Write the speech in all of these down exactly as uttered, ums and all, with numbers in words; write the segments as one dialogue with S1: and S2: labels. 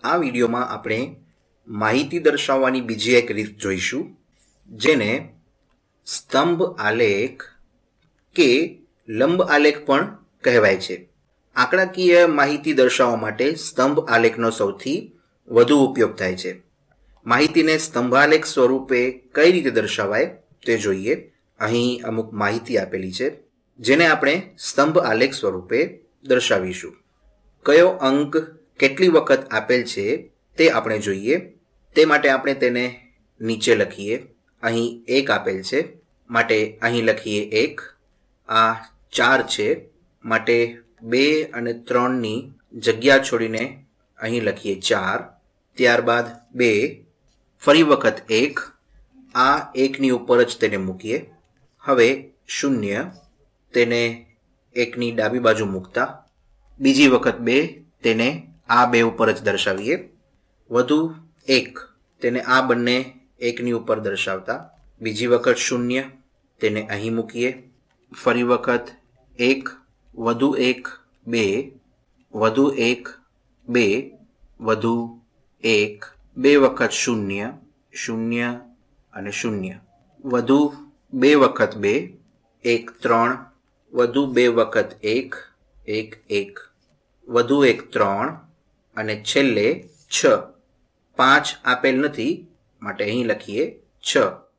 S1: આ વિડીયોમાં આપણે માહિતી દર્શાવવાની બીજી એક રીત જોઈશું, જેને સ્તંભ આલેખ કે લંબ આલેખ પણ કહેવાય છે. આંકડાકીય માહિતી દર્શાવવા માટે સ્તંભ આલેખનો સૌથી વધુ ઉપયોગ થાય છે. માહિતીને સ્તંભાલેખ સ્વરૂપે કઈ રીતે દર્શાવાય તે જોઈએ. અહીં અમુક માહિતી આપેલી છે, જેને આપણે સ્તંભ આલેખ સ્વરૂપે દર્શાવીશું. કયો અંક કેટલી વખત આપેલ છે તે આપણે જોઈએ. તે માટે આપણે તેને નીચે લખીએ. અહીં એક આપેલ છે માટે અહીં લખીએ એક. આ ચાર છે માટે બે અને ત્રણની જગ્યા છોડીને અહીં લખીએ ચાર. ત્યારબાદ બે, ફરી વખત એક. આ એકની ઉપર જ તેને મૂકીએ. હવે શૂન્ય, તેને એકની ડાબી બાજુ મૂકતા બીજી વખત બે, તેને આ બે ઉપર જ દર્શાવીએ. વધુ એક, તેને આ બંને એકની ઉપર દર્શાવતા બીજી વખત શૂન્ય, તેને અહીં મૂકીએ. ફરી વખત એક, વધુ એક, બે, વધુ એક, બે, વધુ એક, બે વખત શૂન્ય, શૂન્ય અને શૂન્ય, વધુ બે વખત બે, એક ત્રણ, વધુ બે વખત એક, એક એક, વધુ એક ત્રણ અને છેલ્લે છ. પાંચ આપેલ નથી માટે અહીં લખીએ છ.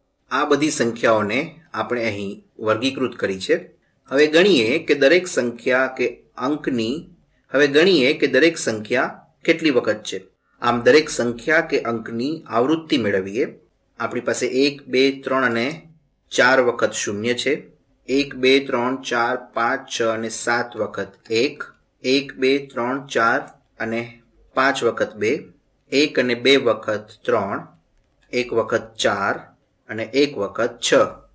S1: આ બધી સંખ્યાઓને આપણે અહીં વર્ગીકૃત કરી છે. હવે ગણીએ કે દરેક સંખ્યા કે અંકની હવે ગણીએ કે દરેક સંખ્યા કેટલી વખત છે. આમ દરેક સંખ્યા કે અંકની આવૃત્તિ મેળવીએ. આપણી પાસે એક, બે, ત્રણ અને ચાર વખત શૂન્ય છે. એક, બે, ત્રણ, ચાર, પાંચ, છ અને સાત વખત એક. એક, બે, ત્રણ, ચાર અને પાંચ વખત બે. એક અને બે વખત ત્રણ. એક વખત ચાર અને એક વખત છ.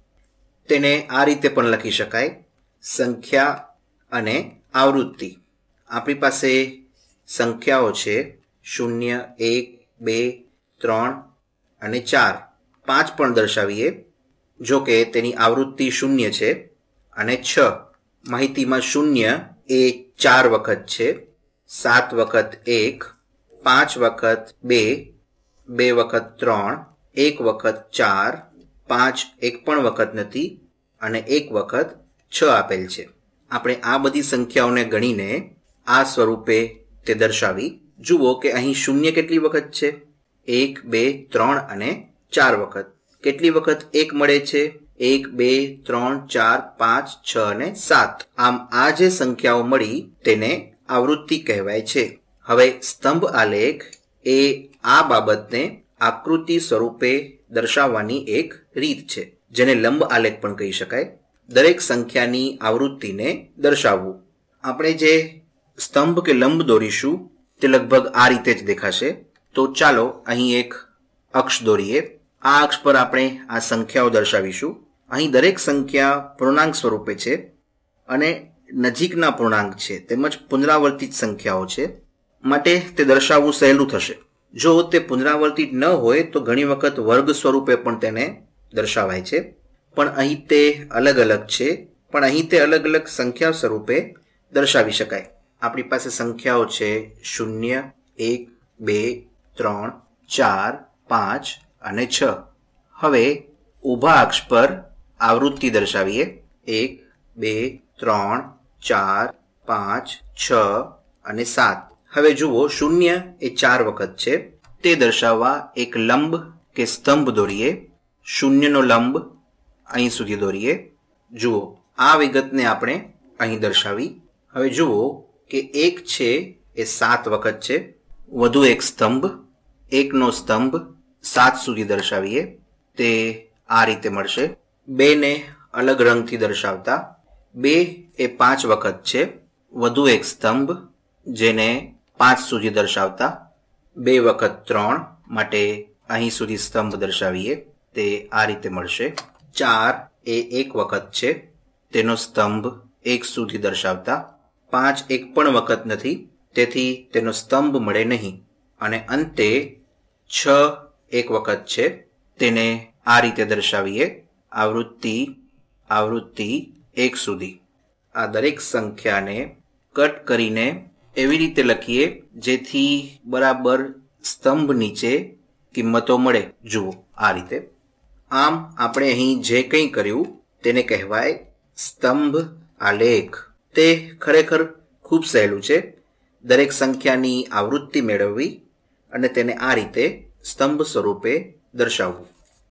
S1: તેને આ રીતે પણ લખી શકાય: સંખ્યા અને આવૃત્તિ. આપણી પાસે સંખ્યાઓ છે શૂન્ય, એક, બે, ત્રણ અને ચાર. પાંચ પણ દર્શાવીએ, જો કે તેની આવૃત્તિ શૂન્ય છે. અને છ, માહિતીમાં શૂન્ય એ ચાર વખત છે, સાત વખત એક, પાંચ વખત બે, બે વખત ત્રણ, એક વખત ચાર, પાંચ એક પણ વખત નથી અને એક વખત છ આપેલ છે. આપણે આ બધી સંખ્યાઓને ગણીને આ સ્વરૂપે તે દર્શાવી. જુઓ કે અહીં શૂન્ય કેટલી વખત છે? એક, બે, ત્રણ અને ચાર વખત. કેટલી વખત એક મળે છે? એક, બે, ત્રણ, ચાર, પાંચ, છ અને સાત. આમ આ જે સંખ્યાઓ મળી તેને આવૃત્તિ કહેવાય છે. હવે સ્તંભ આલેખ એ આ બાબતને આકૃતિ સ્વરૂપે દર્શાવવાની એક રીત છે, જેને લંબ આલેખ પણ કહી શકાય. દરેક સંખ્યાની આવૃત્તિને દર્શાવવું. આપણે જે સ્તંભ કે લંબ દોરીશું તે લગભગ આ રીતે જ દેખાશે. તો ચાલો અહીં એક અક્ષ દોરીએ. આ અક્ષ પર આપણે આ સંખ્યાઓ દર્શાવીશું. અહીં દરેક સંખ્યા પૂર્ણાંક સ્વરૂપે છે અને નજીકના પૂર્ણાંક છે, તેમજ પુનરાવર્તિત સંખ્યાઓ છે, માટે તે દર્શાવવું સહેલું થશે. જો તે પુનરાવર્તિત ન હોય તો ઘણી વખત વર્ગ સ્વરૂપે પણ તેને દર્શાવાય છે, પણ અહીં તે અલગ અલગ છે. પણ અહીં તે અલગ અલગ સંખ્યા સ્વરૂપે દર્શાવી શકાય. આપણી પાસે સંખ્યાઓ છે શૂન્ય, એક, બે, ત્રણ, ચાર, પાંચ અને છ. હવે ઊભા અક્ષ પર આવૃત્તિ દર્શાવીએ. એક, બે, ત્રણ, ચાર, પાંચ, છ અને સાત. હવે જુઓ, શૂન્ય એ ચાર વખત છે. તે દર્શાવવા એક લંબ કે સ્તંભ દોરીએ. શૂન્યનો લંબ અહીં સુધી દોરીએ. જુઓ, આ વિગતને આપણે અહીં દર્શાવી. હવે જુઓ કે એક છે એ સાત વખત છે. વધુ એક સ્તંભ, એકનો સ્તંભ સાત સુધી દર્શાવીએ. તે આ રીતે મળશે. બે ને અલગ રંગથી દર્શાવતા બે એ પાંચ વખત છે. વધુ એક સ્તંભ, જેને પાંચ સુધી દર્શાવતા બે વખત ત્રણ, માટે અહીં સુધી સ્તંભ દર્શાવીએ. તે આ રીતે મળશે. ચાર એ એક વખત છે. તેનો સ્તંભ એક સુધી દર્શાવતા પાંચ એક પણ વખત નથી, તેથી તેનો સ્તંભ મળે નહીં. અને અંતે છ એક વખત છે. તેને આ રીતે દર્શાવીએ. આવૃત્તિ આવૃત્તિ એક સુધી. આ દરેક સંખ્યાને કટ કરીને એવી રીતે લખીએ જેથી બરાબર સ્તંભ નીચે કિંમતો મળે. જુઓ આ રીતે. આમ આપણે અહીં જે કંઈ કર્યું તેને કહેવાય સ્તંભ આલેખ. તે ખરેખર ખૂબ સહેલું છે. દરેક સંખ્યાની આવૃત્તિ મેળવવી અને તેને આ રીતે સ્તંભ સ્વરૂપે દર્શાવવું.